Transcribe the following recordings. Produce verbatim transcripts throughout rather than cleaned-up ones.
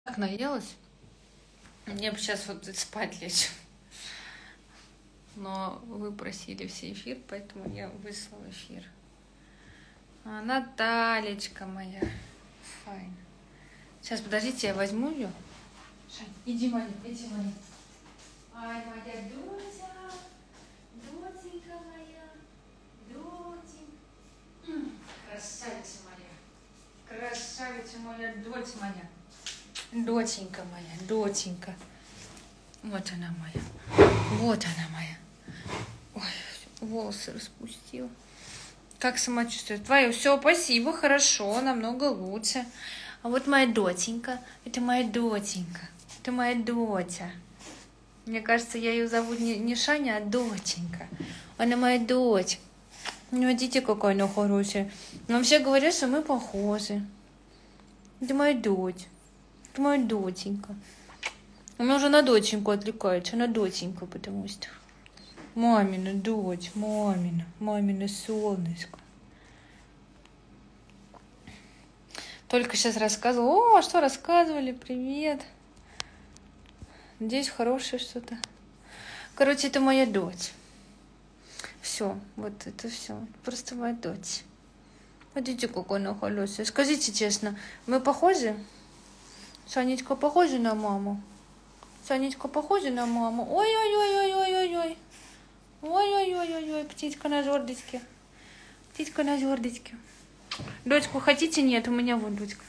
Так наелась. Мне бы сейчас вот спать лечь. Но вы просили все эфир, поэтому я выслала эфир. А, Наталечка моя. Файн. Сейчас, подождите, я возьму ее. Шань, иди, Маня, иди, Маня. Ай, моя Дотя. Дотенька моя. Дотенька. Красавица моя. Красавица моя, Дотя моя. Доченька моя, доченька. Вот она моя. Вот она моя. Ой, волосы распустила. Как самочувствие? Твое все, спасибо, хорошо, намного лучше. А вот моя доченька. Это моя доченька. Это моя доча. Мне кажется, я ее зову не, не Шаня, а доченька. Она моя дочь. Ну, видите, какая она хорошая. Нам все говорят, что мы похожи. Это моя дочь. Это моя доченька. У меня уже на доченьку отвлекается, на доченьку, потому что мамина дочь, мамина, мамина солнышко. Только сейчас рассказывала. О, что рассказывали? Привет. Надеюсь, хорошее что-то. Короче, это моя дочь. Все, вот это все. Просто моя дочь. Смотрите, какой она хорошая. Скажите честно, мы похожи? Санечка похожа на маму? Санечка похожа на маму? Ой-ой-ой-ой-ой-ой-ой. Ой-ой-ой-ой-ой. Птичка на жердочке. Птичка на жердочке. Дочку хотите? Нет, у меня вот дочка.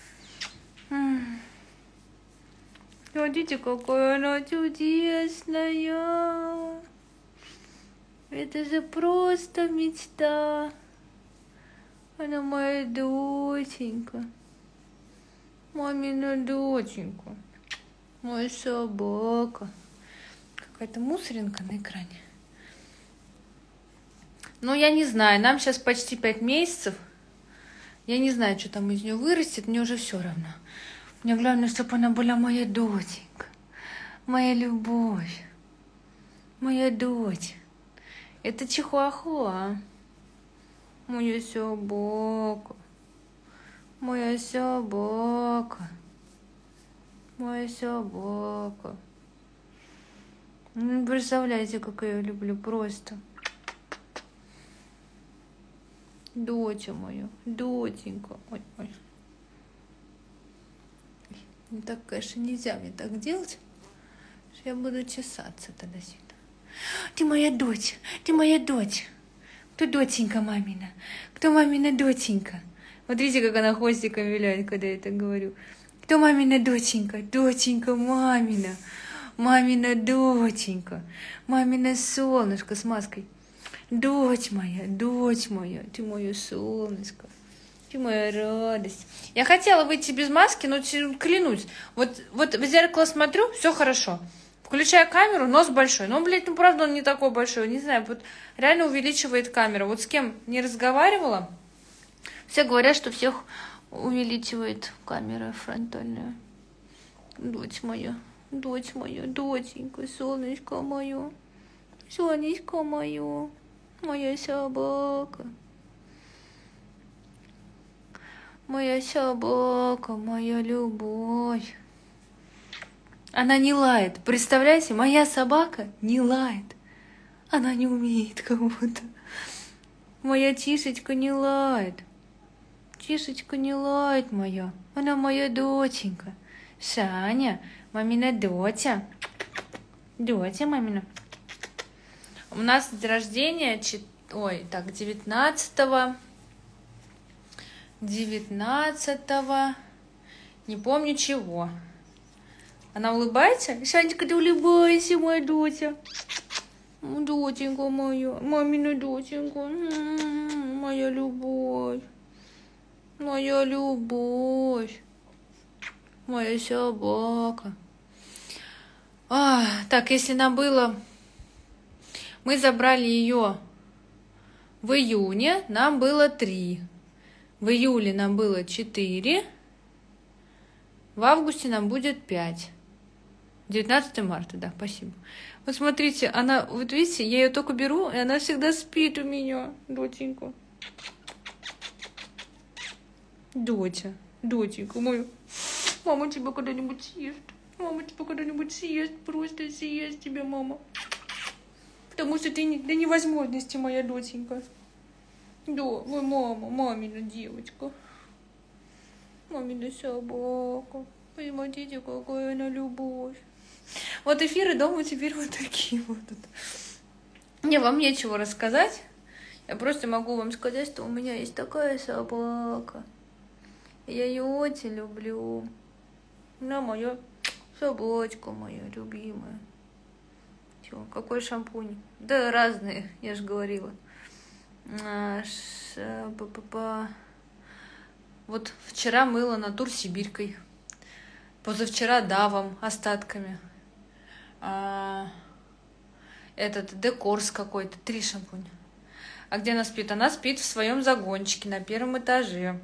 Смотрите, какая она чудесная. Это же просто мечта. Она моя доченька. Мамина доченька. Моя собака. Какая-то мусоринка на экране. Ну, я не знаю. Нам сейчас почти пять месяцев. Я не знаю, что там из нее вырастет. Мне уже все равно. Мне главное, чтобы она была моя доченька. Моя любовь. Моя дочь. Это чихуахуа. Моя собака. Моя собака. Моя собака. Ну, представляете, как я ее люблю. Просто. Доча моя. Доченька. Ой, ой. Ну, так, конечно, нельзя мне так делать. Что я буду чесаться тогда сюда. Ты моя дочь. Ты моя дочь. Кто доченька мамина? Кто мамина доченька? Вот видите, как она хвостиком виляет, когда я это говорю. Кто мамина доченька? Доченька мамина. Мамина доченька. Мамина солнышко с маской. Дочь моя, дочь моя. Ты мое солнышко. Ты моя радость. Я хотела выйти без маски, но клянусь. Вот, вот в зеркало смотрю, все хорошо. Включаю камеру, нос большой. Ну, блядь, ну правда он не такой большой. Не знаю, вот реально увеличивает камеру. Вот с кем не разговаривала, все говорят, что всех увеличивает камера фронтальная. Дочь моя, дочь моя, доченька, солнышко мое, солнышко мое, моя собака. Моя собака, моя любовь. Она не лает. Представляете, моя собака не лает. Она не умеет кому-то. Моя Тишечка не лает. Тишечка не лает моя. Она моя доченька. Саня, мамина доча. Доча мамина. У нас день рождения, ой, так, девятнадцатого. девятнадцатого. Не помню чего. Она улыбается? Санечка, ты улыбайся, моя доча. Доченька моя, мамина доченька. Моя любовь. Моя любовь. Моя собака. А, так, если нам было... Мы забрали ее в июне, нам было три. В июле нам было четыре. В августе нам будет пять. девятнадцатого марта, да, спасибо. Вот смотрите, она, вот видите, я ее только беру, и она всегда спит у меня, доченька. Доча, доченька мою. Мама тебя когда-нибудь съест. Мама тебя когда-нибудь съест. Просто съест тебя, мама. Потому что ты не, до невозможности, моя доченька. Да, вы мама, мамина девочка. Мамина собака. Посмотрите, какая она любовь. Вот эфиры дома теперь вот такие будут. Мне вам нечего рассказать. Я просто могу вам сказать, что у меня есть такая собака. Я ее очень люблю. Она моя собачка моя любимая. Чё, какой шампунь? Да разные, я же говорила. А, ш, па -па -па. Вот вчера мыла Натур Сибирькой. Позавчера Давом остатками. А, этот Декорс какой-то. Три шампуня. А где она спит? Она спит в своем загончике на первом этаже.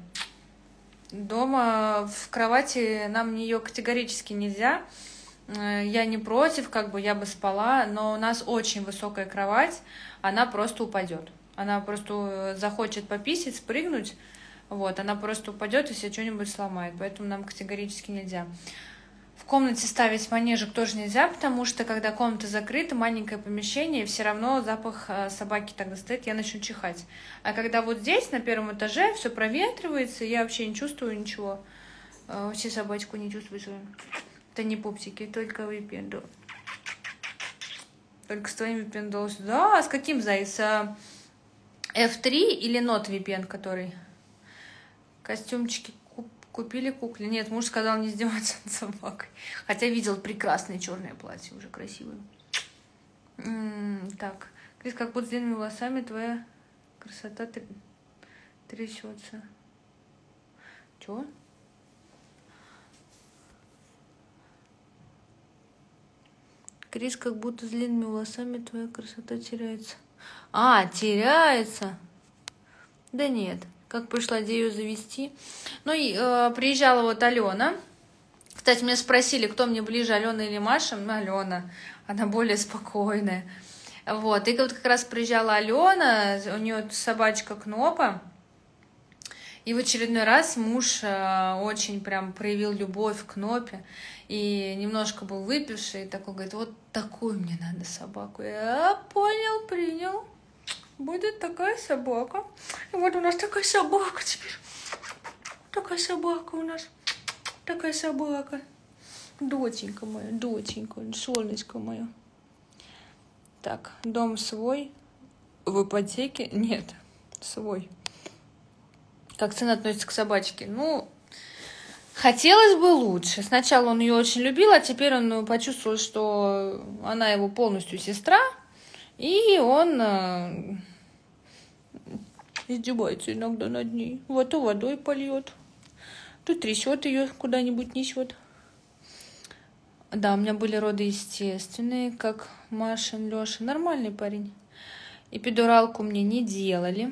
Дома в кровати нам нее категорически нельзя. Я не против, как бы я бы спала, но у нас очень высокая кровать, она просто упадет. Она просто захочет пописать, спрыгнуть, вот, она просто упадет и себе что-нибудь сломает, поэтому нам категорически нельзя. В комнате ставить манежек тоже нельзя, потому что когда комната закрыта, маленькое помещение, все равно запах собаки тогда стоит, я начну чихать. А когда вот здесь, на первом этаже, все проветривается, я вообще не чувствую ничего. Вообще собачку не чувствую свою. Это не пупсики, только випендол. Только с твоим випендолом. Да, с каким, зайц? эф три или Нот ви пи эн, который? Костюмчики купили кукле. Нет, муж сказал не издеваться над собакой. Хотя видел прекрасное черное платье, уже красивое. М-м, так, Крис, как будто с длинными волосами твоя красота трясется. Чего? Крис, как будто с длинными волосами твоя красота теряется. А, теряется? Да нет. Как пришла идею завести. Ну, и э, приезжала вот Алена. Кстати, меня спросили, кто мне ближе, Алена или Маша. Ну, Алена. Она более спокойная. Вот. И вот как раз приезжала Алена. У нее собачка Кнопа. И в очередной раз муж э, очень прям проявил любовь к Кнопе. И немножко был выпивший. И такой говорит, вот такую мне надо собаку. Я понял, принял. Будет такая собака. И вот у нас такая собака теперь. Такая собака у нас. Такая собака. Доченька моя, доченька, солнышко мое. Так, дом свой. В ипотеке? Нет, свой. Как сын относится к собачке? Ну, хотелось бы лучше. Сначала он ее очень любил, а теперь он почувствовал, что она его полностью сестра. И он э, издевается иногда над ней. Вот то водой польет, то трясет ее куда-нибудь несет. Да, у меня были роды естественные, как Машин, Леша. Нормальный парень. Эпидуралку мне не делали.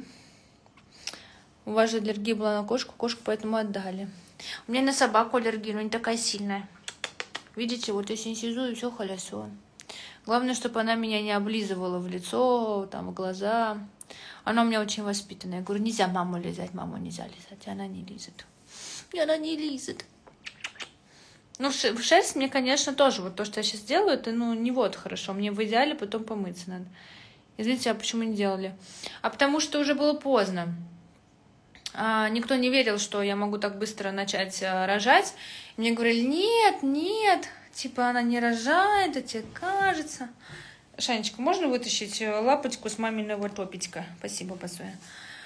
У вас же аллергия была на кошку, кошку поэтому отдали. У меня на собаку аллергия, но не такая сильная. Видите, вот я синтезую, и все хорошо. Главное, чтобы она меня не облизывала в лицо, там, в глаза. Она у меня очень воспитанная. Я говорю, нельзя маму лизать, маму нельзя лизать. И она не лизет. И она не лизет. Ну, в шерсть мне, конечно, тоже. Вот то, что я сейчас делаю, это, ну, не вот хорошо. Мне в идеале потом помыться надо. Извините, а почему не делали? А потому что уже было поздно. А, никто не верил, что я могу так быстро начать а, рожать. Мне говорили, нет, нет. Типа она не рожает, это тебе кажется. Шанечка, можно вытащить лапочку с маминого топичка? Спасибо большое.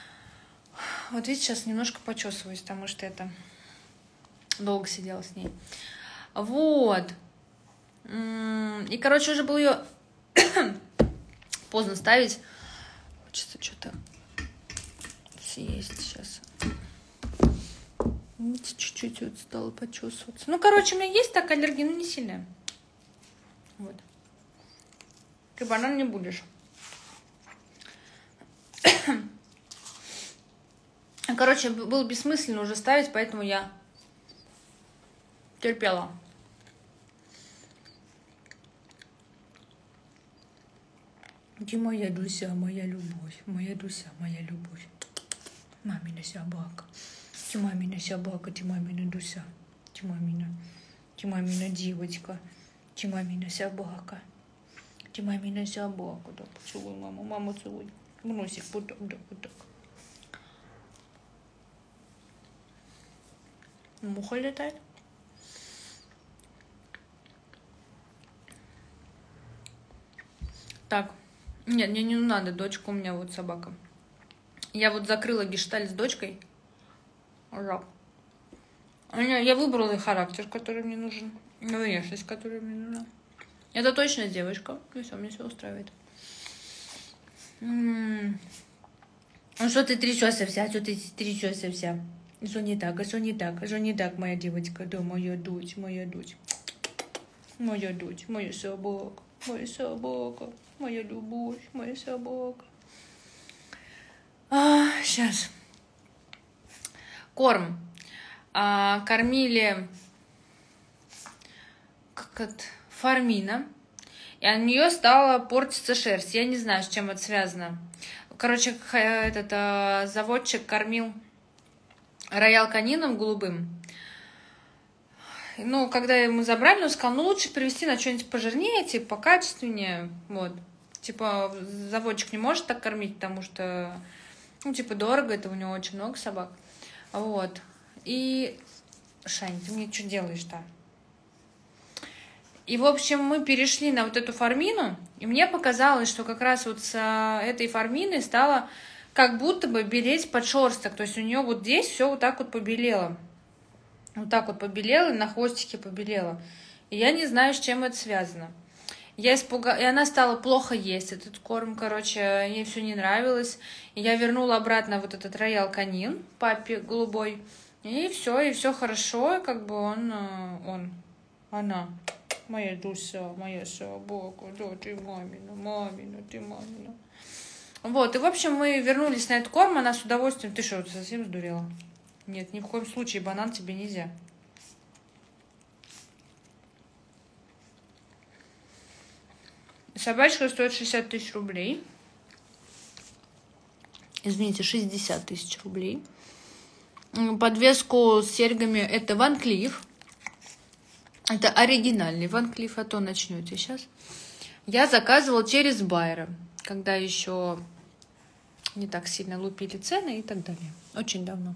Вот видите, сейчас немножко почесываюсь, потому что это долго сидела с ней. Вот. И, короче, уже было ее поздно ставить. Хочется что-то съесть сейчас. Видите, чуть-чуть вот стало почувствоваться. Ну, короче, у меня есть такая аллергия, но не сильная. Вот. Ты банан не будешь. Короче, было бессмысленно уже ставить, поэтому я терпела. Ты моя Дуся, моя любовь. Моя Дуся, моя любовь. Мамина собака. Ты мамина собака, ты мамина Дуся. Ты Ты мамина. Ты мамина девочка. Ты мамина собака. Ты мамина собака. Да, поцелуй маму. Маму целуй. В носик. Вот так, да, вот так. Муха летает. Так. Нет, мне не надо. Дочка у меня вот собака. Я вот закрыла гештальт с дочкой. Ура. Я выбрала характер, который мне нужен. Внешность, которая мне нужна. Это точно девочка. И все, мне все устраивает. М-м-м. Ну что ты трясешься вся? Что ты трясешься вся? Что не так? А что не так? А что не так, моя девочка? Да, моя дочь, моя дочь. Моя дочь, моя собака. Моя собака. Моя любовь, моя собака. А, сейчас. Корм. А, кормили как это, Фармина. И от нее стала портиться шерсть. Я не знаю, с чем это связано. Короче, этот а, заводчик кормил роял канином голубым. Ну, когда мы забрали, он сказал, ну, лучше привезти на что-нибудь пожирнее, типа, покачественнее. Вот. Типа, заводчик не может так кормить, потому что, ну, типа, дорого, это у него очень много собак. Вот. И, Шань, ты мне что делаешь-то? И, в общем, мы перешли на вот эту Фармину, и мне показалось, что как раз вот с этой Фарминой стало как будто бы белеть подшерсток. То есть у нее вот здесь все вот так вот побелело. Вот так вот побелело, и на хвостике побелело. И я не знаю, с чем это связано. Я испугалась, и она стала плохо есть этот корм, короче, ей все не нравилось. И я вернула обратно вот этот роял канин папе голубой. И все, и все хорошо, и как бы он, он, она, моя душа, моя собака, да, ты мамина, мамина, ты мамина. Вот, и в общем мы вернулись на этот корм, она с удовольствием, ты что, совсем сдурела? Нет, ни в коем случае банан тебе нельзя. Собачка стоит шестьдесят тысяч рублей. Извините, шестьдесят тысяч рублей. Подвеску с серьгами это Ван Клиф. Это оригинальный Ван Клиф, а то начнете сейчас. Я заказывала через Байера, когда еще не так сильно лупили цены и так далее. Очень давно.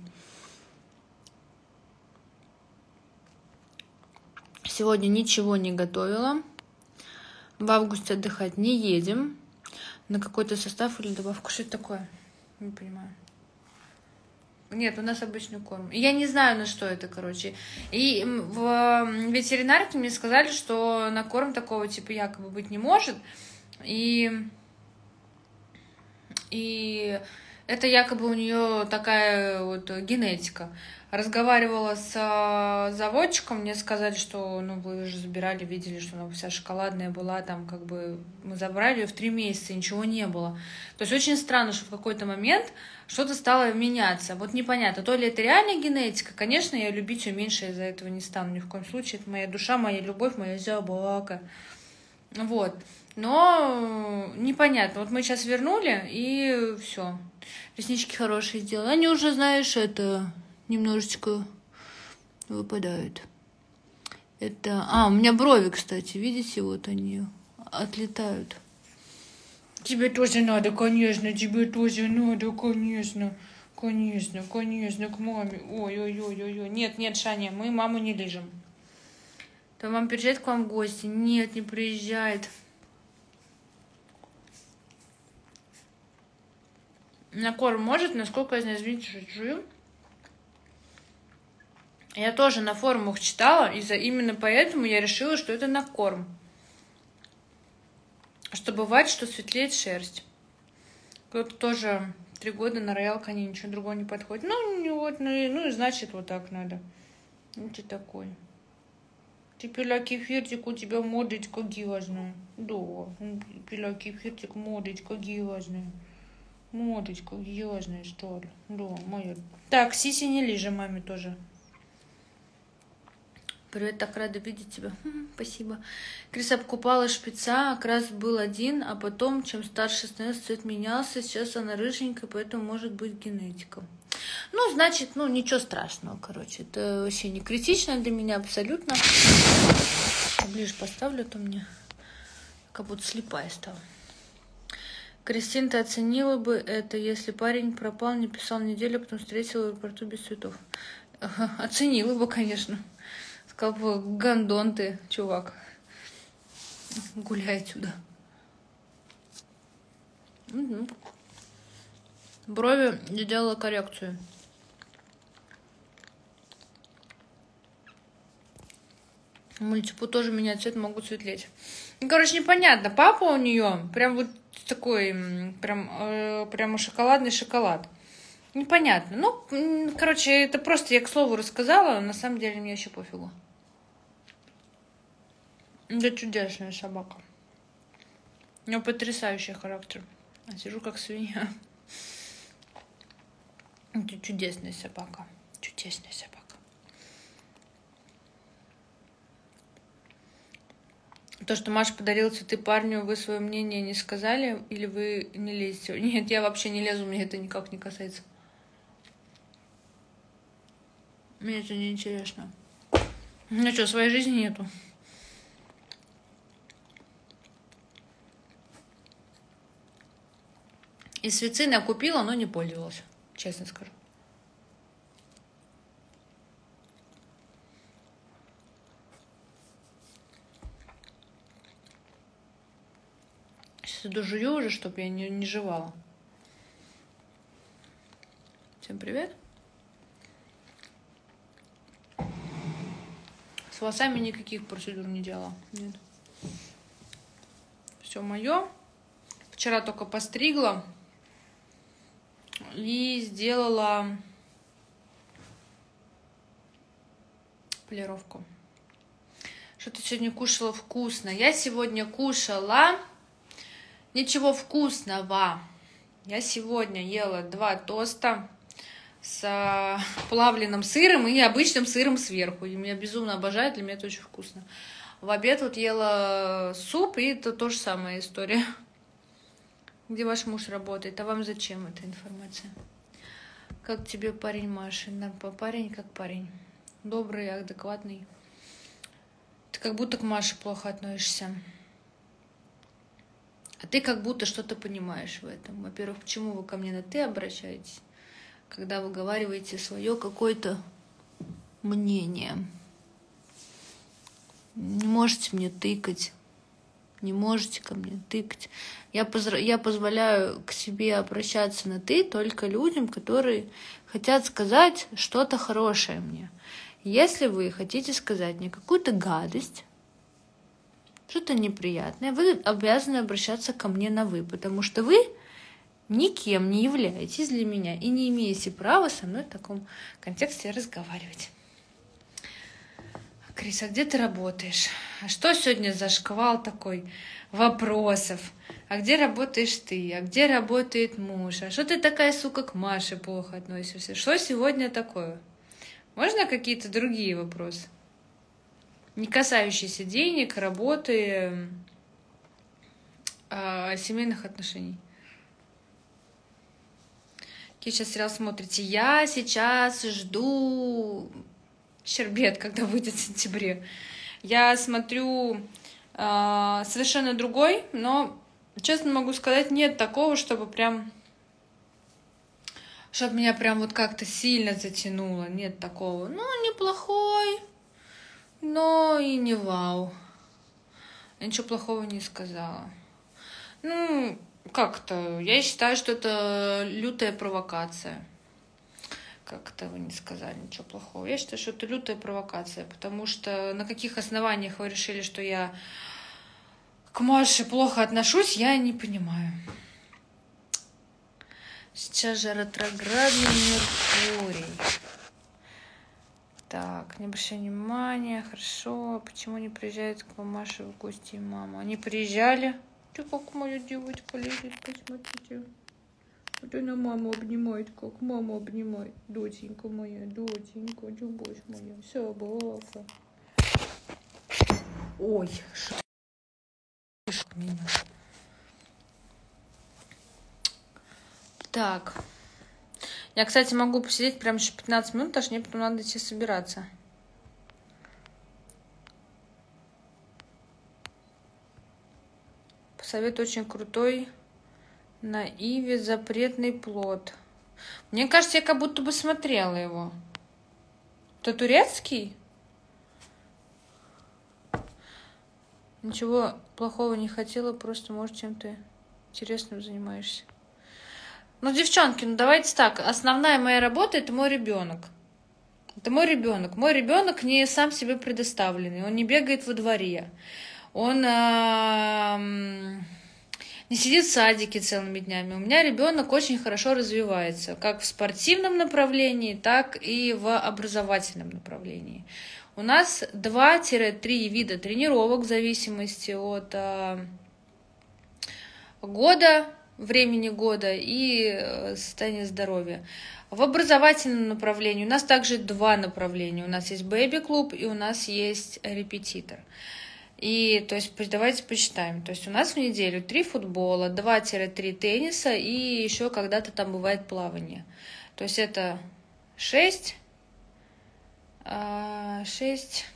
Сегодня ничего не готовила. В августе отдыхать не едем. На какой-то состав или добавку. Что это такое? Не понимаю. Нет, у нас обычный корм. Я не знаю, на что это, короче. И в ветеринарке мне сказали, что на корм такого типа якобы быть не может. И, и это якобы у нее такая вот генетика. Разговаривала с заводчиком, мне сказали, что ну вы уже забирали, видели, что она вся шоколадная была, там как бы мы забрали ее в три месяца, ничего не было. То есть очень странно, что в какой-то момент что-то стало меняться. Вот непонятно, то ли это реальная генетика, конечно, я любить ее меньше из-за этого не стану ни в коем случае. Это моя душа, моя любовь, моя собака. Вот. Но непонятно. Вот мы сейчас вернули, и все. Реснички хорошие сделали. Они уже, знаешь, это немножечко выпадают. Это... А, у меня брови, кстати, видите, вот они отлетают. Тебе тоже надо, конечно, тебе тоже надо, конечно. Конечно, конечно, к маме. Ой-ой-ой-ой. Нет, нет, Шаня, мы маму не лижем. То мама приезжает к вам в гости. Нет, не приезжает. На корм может, насколько я знаю, извините, что жую. Я тоже на форумах читала, и за, именно поэтому я решила, что это на корм. Что бывает, что светлеет шерсть. Кто-то тоже три года на роял канин, ничего другого не подходит. Ну, вот, ну, и, ну и значит, вот так надо. Ну, ты такой. Ты пила кефирчик, у тебя модочка гиозная. Да, пила кефирчик, модочка гиозная. Модочка гиозная, что ли. Да, моя. Так, Сиси не лижи маме тоже. Привет, так рада видеть тебя. Хм, спасибо. Криса покупала шпица, окрас был один, а потом, чем старше становится, цвет менялся. Сейчас она рыженькая, поэтому может быть генетика. Ну, значит, ну, ничего страшного, короче. Это вообще не критично для меня абсолютно. Ближе поставлю, а то мне как будто слепая стала. Кристин, ты оценила бы это, если парень пропал, не писал неделю, потом встретила в аэропорту без цветов? Ага, оценила бы, конечно. Сказал бы, гондон ты, чувак. Гуляй отсюда. Угу. Брови я делала коррекцию. Мультипу тоже менять цвет, могут светлеть. Ну, короче, непонятно. Папа у нее прям вот такой, прям, э, прямо шоколадный шоколад. Непонятно. Ну, короче, это просто я к слову рассказала. На самом деле мне еще пофигу. Это чудесная собака. У нее потрясающий характер. Я сижу как свинья. Это чудесная собака. Чудесная собака. То, что Маша подарила цветы парню, вы свое мнение не сказали? Или вы не лезете? Нет, я вообще не лезу, мне это никак не касается. Мне это не интересно. Ну что, своей жизни нету. И свицин я купила, но не пользовалась, честно скажу. Сейчас дожую уже, чтобы я не, не жевала. Всем привет. С волосами никаких процедур не делала. Нет. Все мое. Вчера только постригла. И сделала полировку. Что ты сегодня кушала вкусно? Я сегодня кушала ничего вкусного. Я сегодня ела два тоста с плавленным сыром и обычным сыром сверху. И меня безумно обожает, для меня это очень вкусно. В обед вот ела суп, и это то же самая история. Где ваш муж работает? А вам зачем эта информация? Как тебе парень Маши? Парень как парень. Добрый, адекватный. Ты как будто к Маше плохо относишься. А ты как будто что-то понимаешь в этом. Во-первых, почему вы ко мне на «ты» обращаетесь, когда выговариваете свое какое-то мнение? Не можете мне тыкать. Не можете ко мне тыкать. Я, позр... я позволяю к себе обращаться на «ты» только людям, которые хотят сказать что-то хорошее мне. Если вы хотите сказать мне какую-то гадость, что-то неприятное, вы обязаны обращаться ко мне на «вы», потому что вы никем не являетесь для меня и не имеете права со мной в таком контексте разговаривать. Крис, а где ты работаешь? А что сегодня за шквал такой вопросов? А где работаешь ты? А где работает муж? А что ты такая, сука, к Маше плохо относишься? Что сегодня такое? Можно какие-то другие вопросы? Не касающиеся денег, работы, а, семейных отношений. Какие сейчас сериал смотрите? Я сейчас жду «Щербет», когда выйдет в сентябре. Я смотрю э, совершенно другой, но, честно могу сказать, нет такого, чтобы прям, чтобы меня прям вот как-то сильно затянуло. Нет такого. Ну, неплохой, но и не вау. Я ничего плохого не сказала. Ну, как-то, я считаю, что это лютая провокация. Как-то вы не сказали ничего плохого. Я считаю, что это лютая провокация, потому что на каких основаниях вы решили, что я к Маше плохо отношусь, я не понимаю. Сейчас же ретроградный Меркурий. Так, не обращай внимания, хорошо. Почему не приезжает к Маше в гости и мама? Они приезжали. Ты как моя девочка лежит, посмотрите. Вот она маму обнимает, как маму обнимает. Доченька моя, доченька, любовь моя, собака. Ой, ш... меня. Так. Я, кстати, могу посидеть прям еще пятнадцать минут, аж мне потом надо идти собираться. Посоветуй очень крутой на Иве запретный плод. Мне кажется, я как будто бы смотрела его. Это турецкий? Ничего плохого не хотела, просто, может, чем-то интересным занимаешься. Ну, девчонки, ну давайте так. Основная моя работа — это мой ребенок. Это мой ребенок. Мой ребенок не сам себе предоставленный. Он не бегает во дворе. Он а, не сидит в садике целыми днями. У меня ребенок очень хорошо развивается, как в спортивном направлении, так и в образовательном направлении. У нас два-три вида тренировок в зависимости от а, года, времени года и состояния здоровья. В образовательном направлении у нас также два направления. У нас есть бэби-клуб и у нас есть репетитор. И то есть давайте посчитаем. То есть у нас в неделю три футбола, два-три тенниса и еще когда-то там бывает плавание. То есть это шесть, шесть,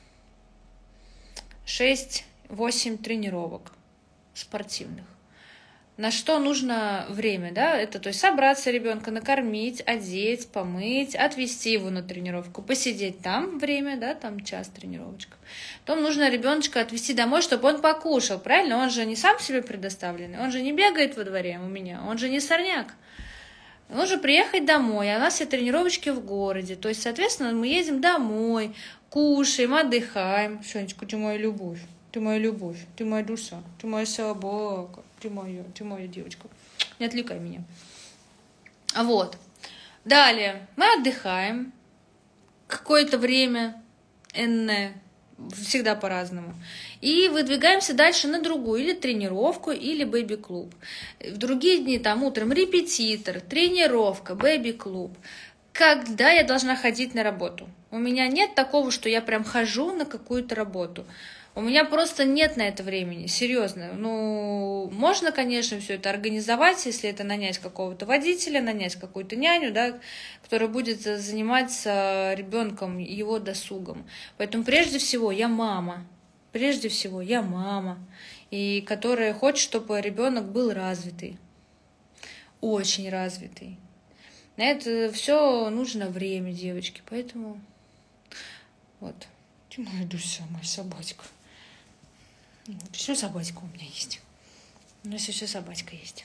шесть, восемь тренировок спортивных. На что нужно время, да? Это то есть собраться ребенка, накормить, одеть, помыть, отвезти его на тренировку, посидеть там время, да, там час тренировочка. Потом нужно ребеночка отвезти домой, чтобы он покушал, правильно? Он же не сам себе предоставленный, он же не бегает во дворе у меня, он же не сорняк. Нужно приехать домой, а у нас все тренировочки в городе. То есть, соответственно, мы едем домой, кушаем, отдыхаем. Сонечка, ты моя любовь, ты моя любовь, ты моя душа, ты моя собака. Ты моя, ты моя девочка. Не отвлекай меня. Вот. Далее. Мы отдыхаем. Какое-то время. Энное. Всегда по-разному. И выдвигаемся дальше на другую. Или тренировку, или бэби-клуб. В другие дни там утром репетитор, тренировка, бэби-клуб. Когда я должна ходить на работу? У меня нет такого, что я прям хожу на какую-то работу. У меня просто нет на это времени, серьезно. Ну, можно, конечно, все это организовать, если это нанять какого-то водителя, нанять какую-то няню, да, которая будет заниматься ребенком, его досугом. Поэтому прежде всего я мама, прежде всего я мама, и которая хочет, чтобы ребенок был развитый, очень развитый. На это все нужно время, девочки, поэтому вот. Ты моя душа, моя собачка. Вот, еще собачка у меня есть. У нас еще собачка есть.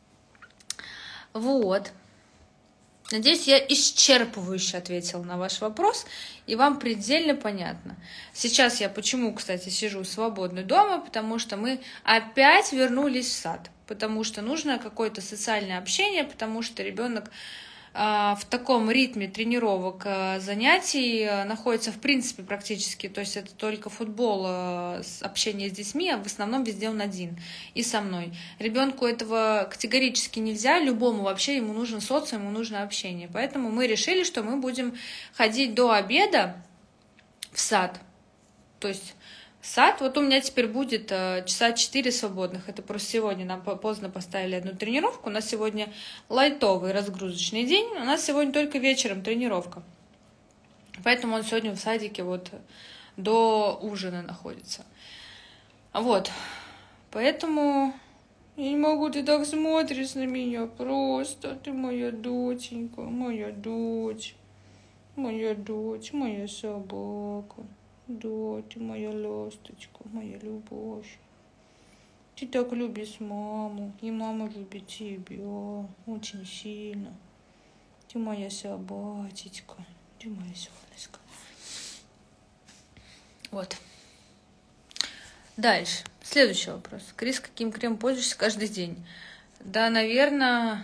Вот. Надеюсь, я исчерпывающе ответила на ваш вопрос, и вам предельно понятно. Сейчас я почему, кстати, сижу свободно дома, потому что мы опять вернулись в сад, потому что нужно какое-то социальное общение, потому что ребенок в таком ритме тренировок, занятий находится в принципе практически, то есть это только футбол, общение с детьми, а в основном везде он один и со мной. Ребенку этого категорически нельзя, любому вообще ему нужен социум, ему нужно общение. Поэтому мы решили, что мы будем ходить до обеда в сад. То есть сад, вот у меня теперь будет э, часа четыре свободных. Это просто сегодня нам поздно поставили одну тренировку. У нас сегодня лайтовый разгрузочный день. У нас сегодня только вечером тренировка. Поэтому он сегодня в садике вот до ужина находится. Вот. Поэтому я не могу, ты так смотришь на меня просто. Ты моя доченька, моя дочь. Моя дочь, моя собака. Да, ты моя ласточка, моя любовь. Ты так любишь маму, и мама любит тебя очень сильно. Ты моя собачечка, ты моя солнышко. Вот. Дальше. Следующий вопрос. Крис, каким кремом пользуешься каждый день? Да, наверное...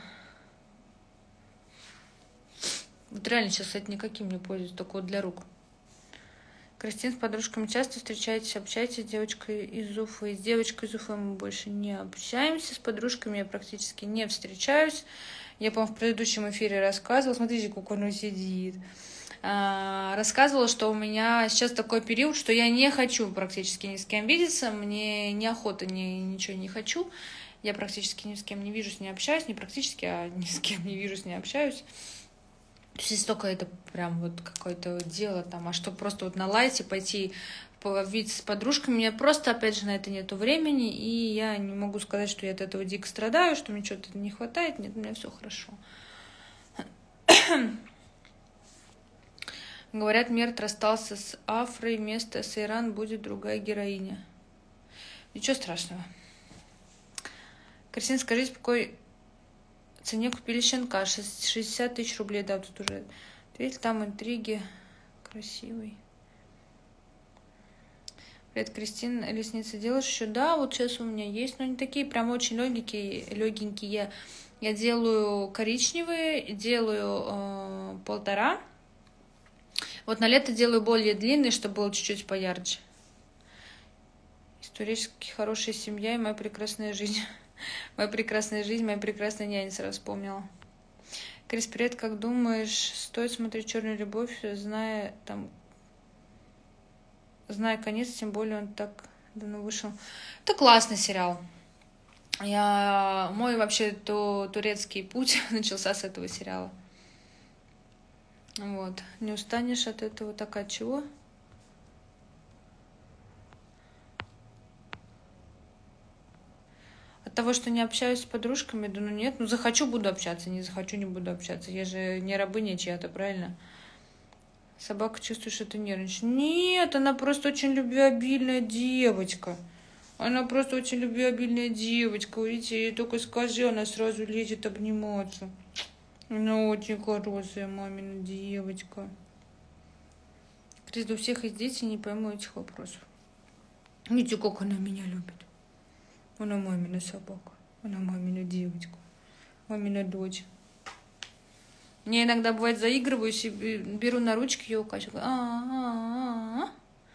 Вот реально сейчас, кстати, никаким не пользуюсь, только вот для рук. Кристин, с подружками часто встречаетесь, общаетесь с девочкой из Уфы. С девочкой из Уфы мы больше не общаемся. С подружками я практически не встречаюсь. Я, по-моему, в предыдущем эфире рассказывала. Смотрите, как он сидит. А, рассказывала, что у меня сейчас такой период, что я не хочу практически ни с кем видеться. Мне неохота, ни, ничего не хочу. Я практически ни с кем не вижусь, не общаюсь. Не практически, а ни с кем не вижусь, не общаюсь. То есть если только это прям вот какое-то дело там, а что просто вот на лайте пойти видеться с подружками, у меня просто, опять же, на это нету времени, и я не могу сказать, что я от этого дико страдаю, что мне что-то не хватает, нет, у меня все хорошо. Говорят, Мерт расстался с Афрой, вместо Сейран будет другая героиня. Ничего страшного. Кристина, скажите, по какой цене купили щенка? шестьдесят тысяч рублей, да, тут уже. Видите, там интриги. Красивый. Привет, Кристина. Ресницы делаешь еще? Да, вот сейчас у меня есть, но они такие прям очень легенькие. легенькие. Я делаю коричневые, делаю э, полтора. Вот на лето делаю более длинные, чтобы было чуть-чуть поярче. Исторически хорошая семья и моя прекрасная жизнь. Моя прекрасная жизнь, моя прекрасная няня, сразу вспомнила. Крис, привет, как думаешь, стоит смотреть «Черную любовь», зная там, зная конец, тем более он так давно вышел. Это классный сериал. Я... Мой вообще то турецкий путь начался с этого сериала. Вот. Не устанешь от этого, так от чего? От того, что не общаюсь с подружками, да ну нет, ну захочу, буду общаться, не захочу, не буду общаться. Я же не рабыня чья-то, правильно? Собака чувствует, что ты нервничаешь. Нет, она просто очень любвеобильная девочка. Она просто очень любвеобильная девочка. Видите, ей только скажи, она сразу лезет обниматься. Она очень хорошая мамина девочка. Крис, у всех есть дети, не пойму этих вопросов. Видите, как она меня любит. Она мамина собака. Она мамина девочка. Мамина дочь. Мне иногда бывает заигрываюсь и беру на ручки ее укачиваю. А-а-а-а.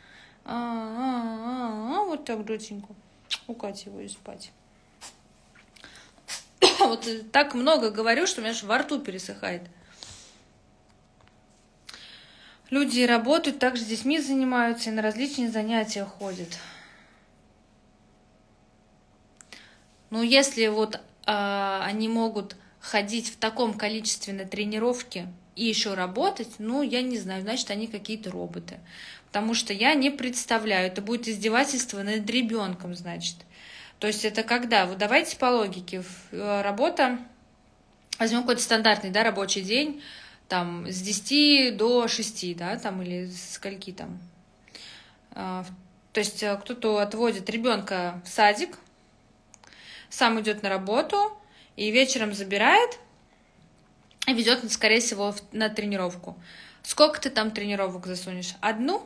А-а-а-а. Вот так, доченьку. Укачиваю спать. Вот так много говорю, что у меня аж во рту пересыхает. Люди работают, также с детьми занимаются и на различные занятия ходят. Ну, если вот э, они могут ходить в таком количестве на тренировки и еще работать, ну, я не знаю, значит, они какие-то роботы. Потому что я не представляю, это будет издевательство над ребенком, значит. То есть это когда? Вот давайте по логике. Работа, возьмем какой-то стандартный, да, рабочий день, там, с десяти до шести, да, там, или с скольки там. То есть кто-то отводит ребенка в садик, сам идет на работу и вечером забирает и ведет, скорее всего, на тренировку. Сколько ты там тренировок засунешь? Одну?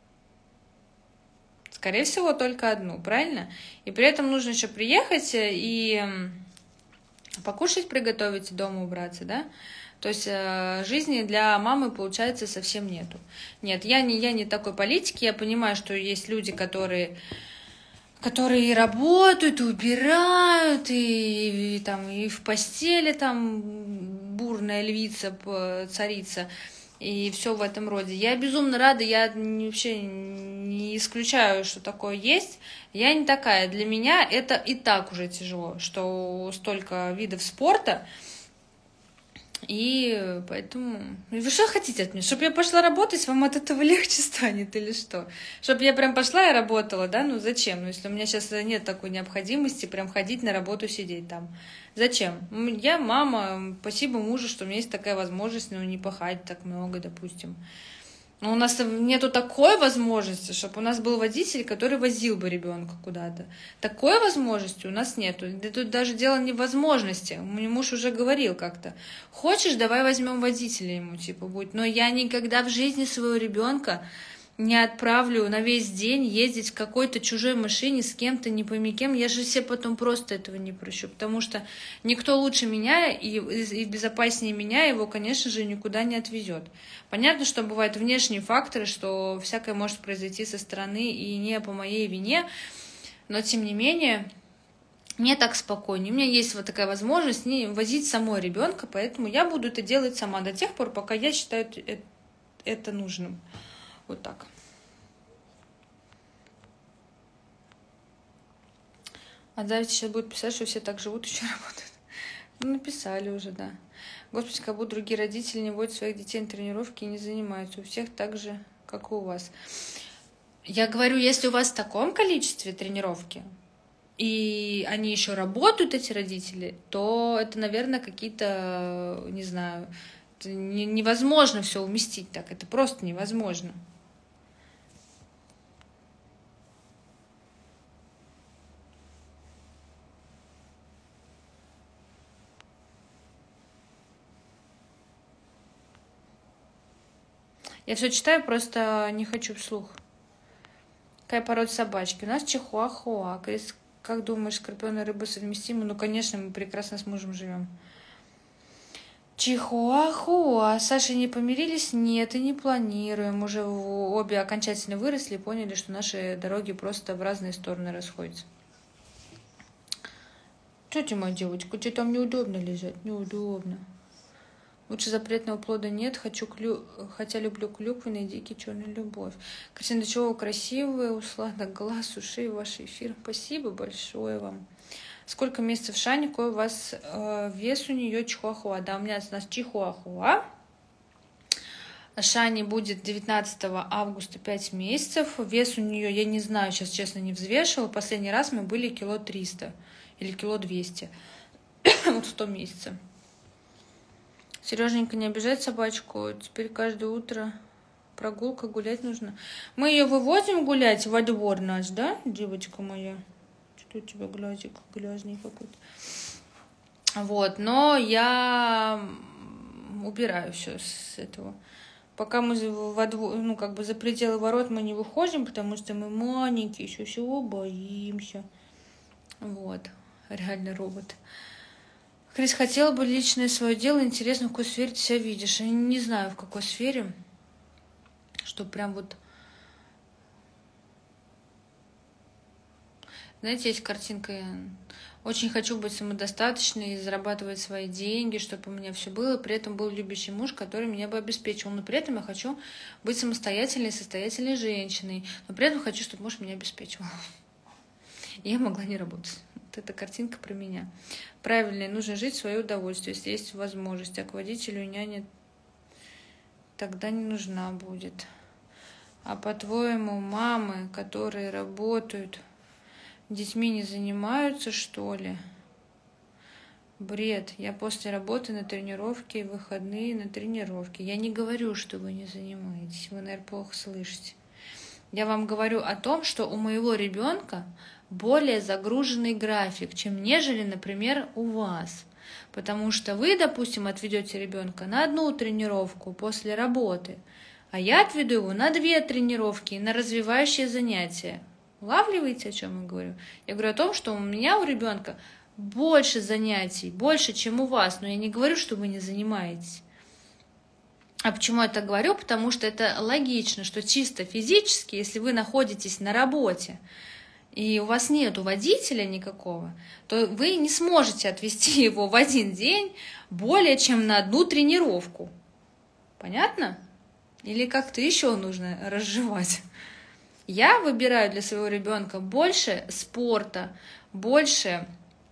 Скорее всего, только одну, правильно? И при этом нужно еще приехать и покушать, приготовить, дома убраться, да? То есть э, жизни для мамы, получается, совсем нету. Нет, я не, я не такой политики, я понимаю, что есть люди, которые... которые и работают, и убирают, и, и, там, и в постели там бурная львица, царица, и все в этом роде. Я безумно рада, я вообще не исключаю, что такое есть. Я не такая. Для меня это и так уже тяжело, что столько видов спорта. И поэтому... Вы что хотите от меня? Чтобы я пошла работать, вам от этого легче станет или что? Чтобы я прям пошла и работала, да? Ну зачем? Ну если у меня сейчас нет такой необходимости прям ходить на работу, сидеть там. Зачем? Я мама, спасибо мужу, что у меня есть такая возможность, ну не пахать так много, допустим. Но у нас нету такой возможности, чтобы у нас был водитель, который возил бы ребенка куда-то. Такой возможности у нас нету. Тут даже дело не в возможности. Мой муж уже говорил как-то. Хочешь, давай возьмем водителя ему, типа, будет. Но я никогда в жизни своего ребенка не отправлю на весь день ездить в какой-то чужой машине с кем-то, не пойми кем. Я же себе потом просто этого не прощу. Потому что никто лучше меня и, и безопаснее меня его, конечно же, никуда не отвезет. Понятно, что бывают внешние факторы, что всякое может произойти со стороны и не по моей вине. Но, тем не менее, мне так спокойнее. У меня есть вот такая возможность не возить самой ребенка, поэтому я буду это делать сама до тех пор, пока я считаю это нужным. Вот так. А Давид сейчас будет писать, что все так живут, еще работают. Ну, написали уже, да. Господи, как будто другие родители не водят своих детей на тренировки и не занимаются. У всех так же, как и у вас. Я говорю, если у вас в таком количестве тренировки, и они еще работают, эти родители, то это, наверное, какие-то, не знаю, невозможно все уместить так. Это просто невозможно. Я все читаю, просто не хочу вслух. Какая порода собачки? У нас чихуахуа. Крис, как думаешь, скорпион и рыба совместимы? Ну, конечно, мы прекрасно с мужем живем. Чихуахуа. Саша, не помирились? Нет, и не планируем. Уже обе окончательно выросли и поняли, что наши дороги просто в разные стороны расходятся. Что тебе, моя девочка, тебе там неудобно лежать? Неудобно. Лучше запретного плода нет, хочу клю... хотя люблю клюквенный дикий черный любовь. Кристина Дычева, красивая, у сладок глаз, ушей, ваш эфир. Спасибо большое вам. Сколько месяцев Шани, какой у вас э, вес у нее чихуахуа? Да, у меня у нас чихуахуа. Шани будет девятнадцатого августа пять месяцев. Вес у нее, я не знаю, сейчас честно не взвешивала. Последний раз мы были кило триста или кило двести. Вот в том месяце. Сереженька, не обижать собачку. Теперь каждое утро прогулка, гулять нужно. Мы ее выводим гулять во двор наш, да, девочка моя? Что у тебя глазик грязный какой-то? Вот, но я убираю все с этого. Пока мы во двор, ну, как бы за пределы ворот мы не выходим, потому что мы маленькие, еще всего боимся. Вот, реально робот. Крис, хотела бы личное свое дело. Интересно, в какой сфере ты себя видишь. Я не знаю, в какой сфере. Что прям вот... Знаете, есть картинка. Очень хочу быть самодостаточной и зарабатывать свои деньги, чтобы у меня все было. При этом был любящий муж, который меня бы обеспечивал. Но при этом я хочу быть самостоятельной, состоятельной женщиной. Но при этом хочу, чтобы муж меня обеспечивал. И я могла не работать. Вот эта картинка про меня. Правильно, нужно жить в свое удовольствие, если есть возможность. А к водителю и няне тогда не нужна будет. А по-твоему, мамы, которые работают, детьми не занимаются, что ли? Бред. Я после работы на тренировке, выходные на тренировке. Я не говорю, что вы не занимаетесь. Вы, наверное, плохо слышите. Я вам говорю о том, что у моего ребенка более загруженный график, чем нежели, например, у вас. Потому что вы, допустим, отведете ребенка на одну тренировку после работы, а я отведу его на две тренировки, на развивающие занятия. Улавливаете, о чем я говорю? Я говорю о том, что у меня, у ребенка больше занятий, больше, чем у вас, но я не говорю, что вы не занимаетесь. А почему я так говорю? Потому что это логично, что чисто физически, если вы находитесь на работе, и у вас нету водителя никакого, то вы не сможете отвезти его в один день более чем на одну тренировку. Понятно? Или как-то еще нужно разжевать? Я выбираю для своего ребенка больше спорта, больше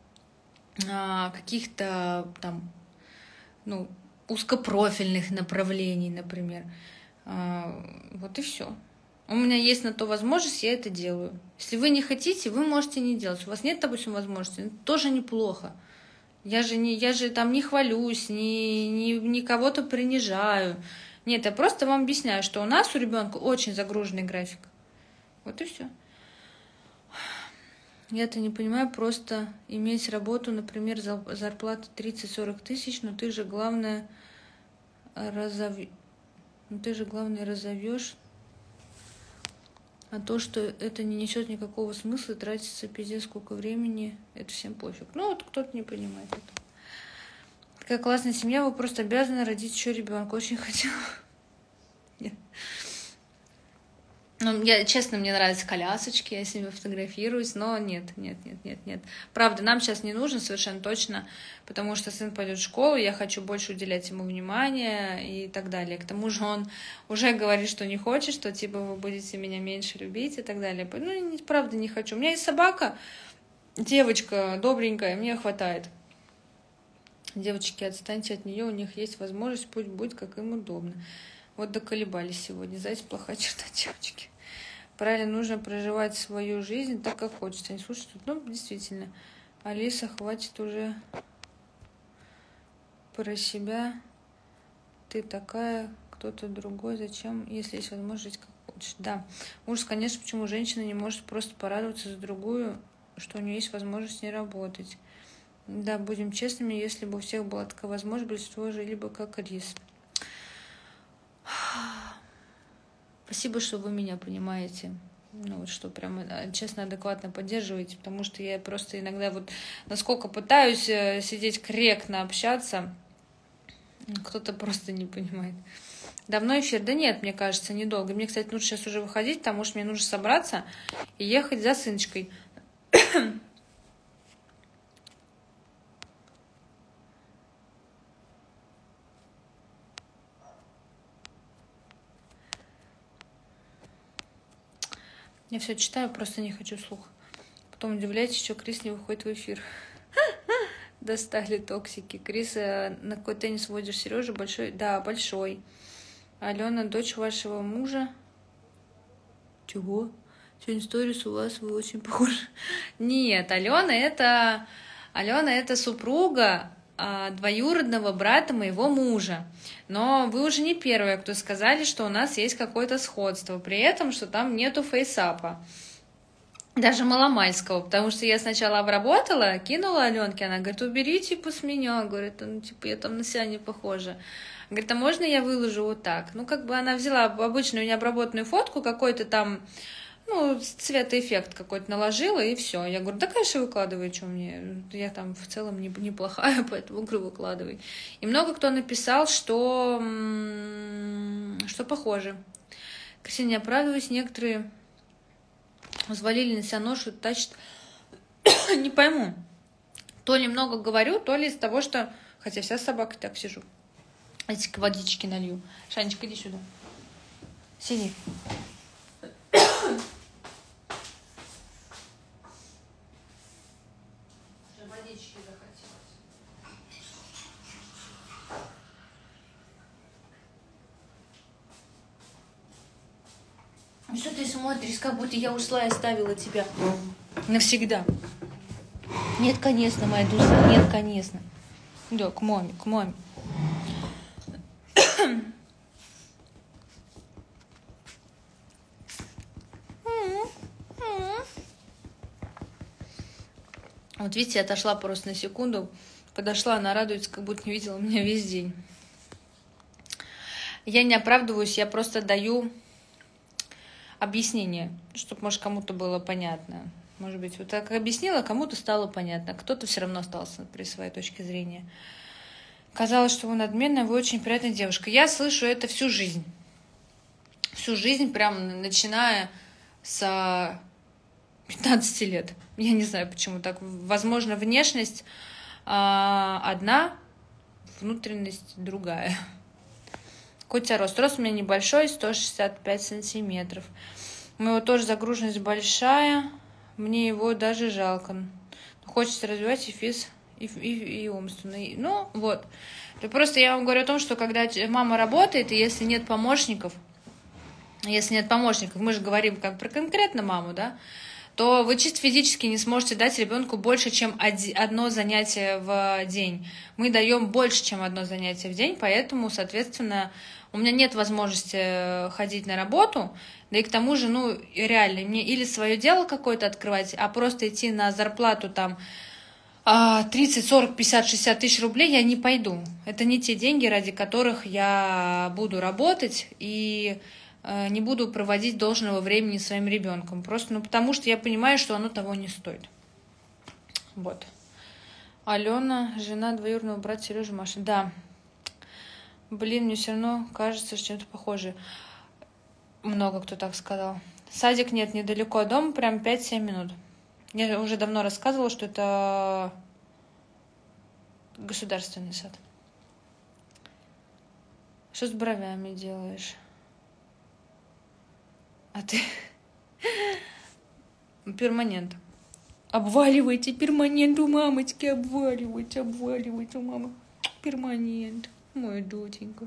а, каких-то там, ну, узкопрофильных направлений, например. А, вот и все. У меня есть на то возможность, я это делаю. Если вы не хотите, вы можете не делать. У вас нет, допустим, возможности, это тоже неплохо. Я же, не, я же там не хвалюсь, не, не, не кого-то принижаю. Нет, я просто вам объясняю, что у нас, у ребенка очень загруженный график. Вот и все. Я-то не понимаю, просто иметь работу, например, зарплата тридцать-сорок тысяч, но ты же главное разов... но ты же главное разовьешь. А то, что это не несет никакого смысла, тратится пиздец сколько времени, это всем пофиг. Ну вот кто-то не понимает это. Такая классная семья, вы просто обязаны родить еще ребенка. Очень хотела. Нет. Ну, я, честно, мне нравятся колясочки, я с ними фотографируюсь, но нет, нет, нет, нет, нет. Правда, нам сейчас не нужно совершенно точно, потому что сын пойдет в школу, я хочу больше уделять ему внимания и так далее. К тому же он уже говорит, что не хочет, что типа вы будете меня меньше любить и так далее. Ну, правда, не хочу. У меня есть собака, девочка добренькая, мне хватает. Девочки, отстаньте от нее, у них есть возможность, пусть будет, как им удобно. Вот доколебались сегодня. Знаете, плохая черта, девочки. Правильно, нужно проживать свою жизнь так, как хочется. Не слушать тут. Ну, действительно. Алиса, хватит уже про себя. Ты такая, кто-то другой. Зачем, если есть возможность жить как хочешь? Да. Ужас, конечно, почему женщина не может просто порадоваться за другую, что у нее есть возможность не работать. Да, будем честными, если бы у всех была такая возможность, большинство жили бы как рис. Спасибо, что вы меня понимаете. Ну, вот что прям честно, адекватно поддерживаете, потому что я просто иногда вот насколько пытаюсь сидеть корректно, общаться, кто-то просто не понимает. Давно эфир? Да нет, мне кажется, недолго. Мне, кстати, нужно сейчас уже выходить, потому что мне нужно собраться и ехать за сыночкой. Я все читаю, просто не хочу слух. Потом удивляйтесь, что Крис не выходит в эфир. Достали токсики. Крис, на какой теннис водишь? Сережа большой? Да, большой. Алена, дочь вашего мужа? Чего? Сегодня сторис у вас, вы очень похожи. Нет, Алена это... Алена это супруга двоюродного брата моего мужа. Но вы уже не первые, кто сказали, что у нас есть какое-то сходство. При этом, что там нету фейсапа. Даже маломальского. Потому что я сначала обработала, кинула Аленке. Она говорит, убери типа с меня. Говорит, ну типа я там на себя не похожа. Говорит, а можно я выложу вот так? Ну как бы она взяла обычную необработанную фотку, какой-то там... Ну, цветоэффект какой-то наложила, и все. Я говорю, да, конечно, выкладывай, что мне. Я там в целом не, неплохая, поэтому говорю, выкладывай. И много кто написал, что, что похоже. Кристина, не оправдываюсь, некоторые взвалили на себя ношу, тащат. Не пойму. То ли много говорю, то ли из того, что... Хотя вся собака так сижу. Эти водички налью. Шанечка, иди сюда. Сиди. Что ты смотришь, как будто я ушла и оставила тебя навсегда? Нет, конечно, моя душа, нет, конечно. Да, к маме, к маме. Вот видите, я отошла просто на секунду, подошла, она радуется, как будто не видела меня весь день. Я не оправдываюсь, я просто даю объяснение, чтобы, может, кому-то было понятно. Может быть, вот так объяснила, кому-то стало понятно, кто-то все равно остался при своей точке зрения. Казалось, что вы надменная, вы очень приятная девушка. Я слышу это всю жизнь. Всю жизнь, прям начиная с пятнадцати лет. Я не знаю, почему так. Возможно, внешность а, одна, внутренность другая. Какой у тебя рост? Рост у меня небольшой, сто шестьдесят пять сантиметров. У него тоже загруженность большая. Мне его даже жалко. Хочется развивать и физ, и, и, и умственный. Ну, вот. Просто я вам говорю о том, что когда мама работает, и если нет помощников, если нет помощников, мы же говорим как про конкретно маму, да, то вы чисто физически не сможете дать ребенку больше, чем одно занятие в день. Мы даем больше, чем одно занятие в день, поэтому, соответственно, у меня нет возможности ходить на работу, да и к тому же, ну, реально, мне или свое дело какое-то открывать, а просто идти на зарплату там тридцать, сорок, пятьдесят, шестьдесят тысяч рублей я не пойду. Это не те деньги, ради которых я буду работать и не буду проводить должного времени с своим ребенком. Просто, ну, потому что я понимаю, что оно того не стоит. Вот. Алена, жена двоюродного брата Сережи Маши. Да. Блин, мне все равно кажется, что чем-то похоже. Много кто так сказал. Садик нет, недалеко от дома, прям пять-семь минут. Я уже давно рассказывала, что это государственный сад. Что с бровями делаешь? А ты... Перманент. Обваливайте перманент у мамочки, обваливайте, обваливайте у мамы. Перманент, моя доченька.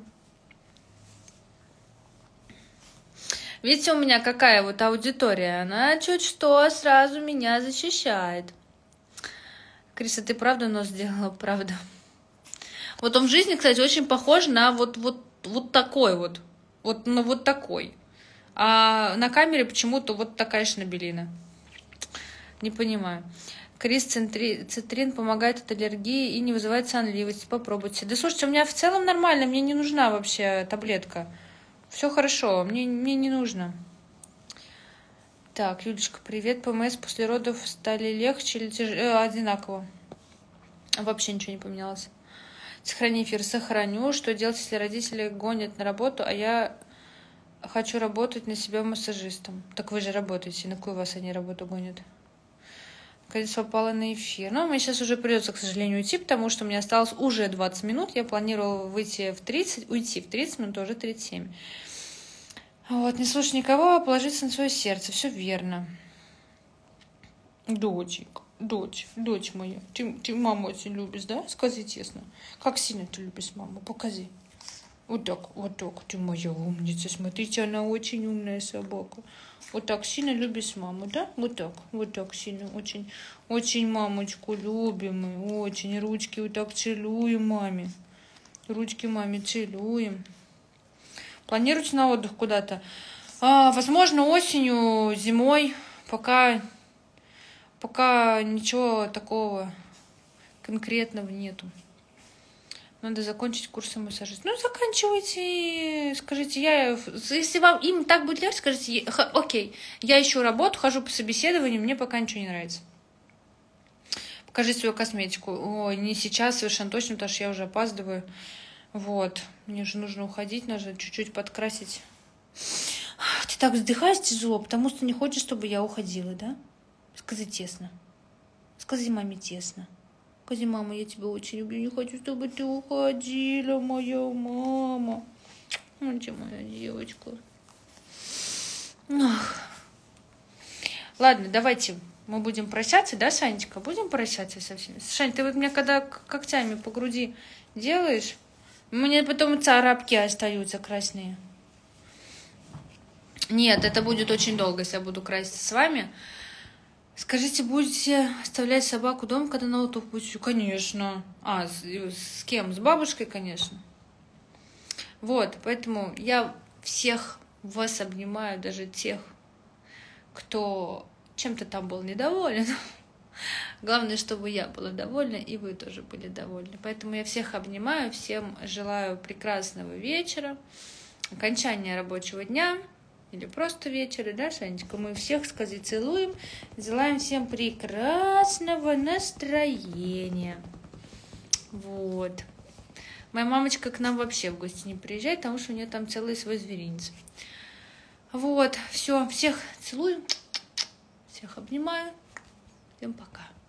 Видите, у меня какая вот аудитория. Она чуть что сразу меня защищает. Криса, ты правда нос сделала? Правда. Вот он в жизни, кстати, очень похож на вот, вот, вот такой вот. Вот на вот такой. А на камере почему-то вот такая шнабелина. Не понимаю. Крис, центри... цитрин помогает от аллергии и не вызывает сонливости. Попробуйте. Да слушайте, у меня в целом нормально. Мне не нужна вообще таблетка. Все хорошо. Мне, мне не нужно. Так, Юлечка, привет. ПМС после родов стали легче или тяж... э, одинаково? Вообще ничего не поменялось. Сохрани эфир. Сохраню. Что делать, если родители гонят на работу, а я хочу работать на себя массажистом? Так вы же работаете. На какую вас они работу гонят? Наконец попала на эфир. Но мне сейчас уже придется, к сожалению, уйти, потому что у меня осталось уже двадцать минут. Я планировала выйти в тридцать, уйти в тридцать минут, уже тридцать семь. Вот, не слушай никого, а положиться на свое сердце. Все верно. Доченька, дочь, дочь моя. Ты, ты маму очень любишь, да? Скажи честно. Как сильно ты любишь маму? Покажи. Вот так, вот так. Ты моя умница. Смотрите, она очень умная собака. Вот так сильно любишь маму, да? Вот так, вот так сильно. Очень, очень мамочку любим мы. Очень. Ручки вот так целуем маме. Ручки маме целуем. Планируете на отдых куда-то? А, возможно, осенью, зимой. Пока, пока ничего такого конкретного нету. Надо закончить курсы массажиста. Ну, заканчивайте. Скажите, я... Если вам им так будет легче, скажите, окей, я ищу работу, хожу по собеседованию, мне пока ничего не нравится. Покажи свою косметику. Ой, не сейчас, совершенно точно, потому что я уже опаздываю. Вот. Мне же нужно уходить, нужно чуть-чуть подкрасить. Ты так вздыхаешь тяжело, потому что не хочешь, чтобы я уходила, да? Скажи честно. Скажи маме честно. Скажи, мама, я тебя очень люблю, не хочу, чтобы ты уходила, моя мама. Ну, ты моя девочка. Ах. Ладно, давайте мы будем прощаться, да, Санечка? Будем прощаться со всеми? Сань, ты вот меня когда когтями по груди делаешь, мне потом царапки остаются красные. Нет, это будет очень долго, если я буду краситься с вами. Скажите, будете оставлять собаку дома, когда на отдых будете? Конечно. А, с, с кем? С бабушкой, конечно. Вот, поэтому я всех вас обнимаю, даже тех, кто чем-то там был недоволен. Главное, чтобы я была довольна, и вы тоже были довольны. Поэтому я всех обнимаю, всем желаю прекрасного вечера, окончания рабочего дня. Или просто вечера, да, Санечка? Мы всех, скажи, целуем. Желаем всем прекрасного настроения. Вот. Моя мамочка к нам вообще в гости не приезжает, потому что у нее там целый свой зверинец. Вот. Все. Всех целую. Всех обнимаю. Всем пока.